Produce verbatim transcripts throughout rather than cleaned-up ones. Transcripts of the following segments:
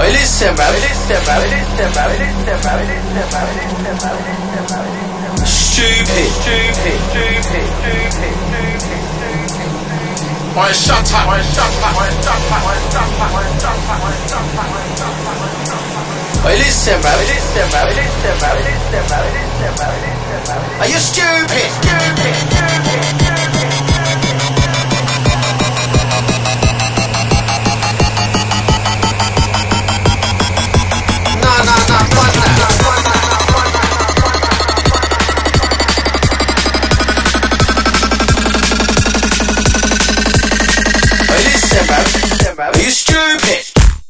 Hey, listen, man. Listen, man. Listen, man. Listen, man. Listen, man. Listen, man. Stupid. Stupid. Stupid. Stupid. Why shut up? Why shut up? Why shut up? Why shut up? Why shut up? Why shut up? Why shut up? Hey, listen, man. Listen, man. Listen, man. Listen, man. Listen, man. Listen, man. Are you stupid? Stupid. Stupid. Are you stupid?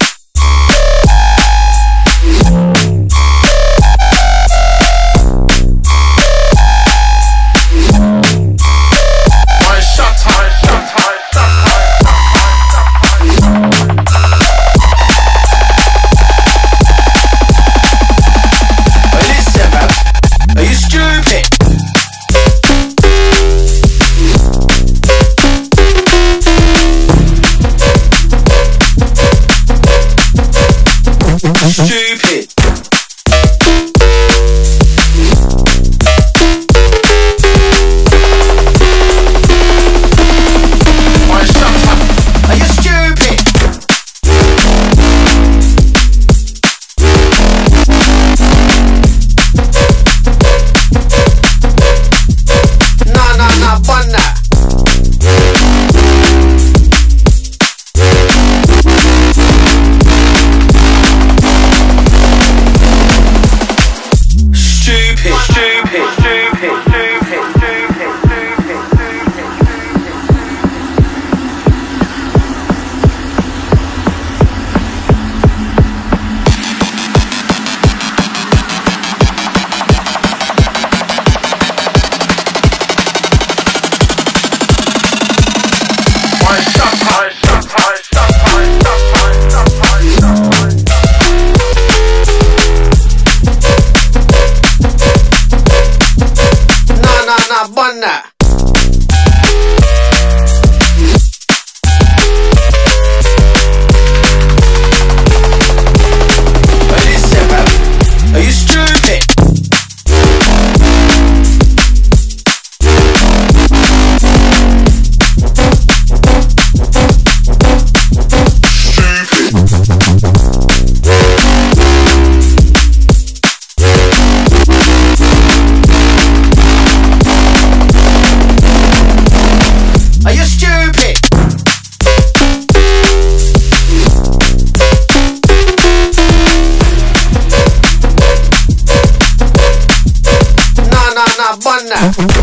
Why shut up? Shut up? Listen, man. Are you stupid? Stupid. Why shut up? Are you stupid? Nah, nah, nah, bun that. Stupid, stupid, stupid, stupid, stupid, stupid, stupid. Why shut up? Why shut up? Why shut up? Why shut up? Why shut up? Why shut up? Nah, bun that. Hey, listen, man. Are you stupid? Are you stupid? Nah, nah, nah, bun that.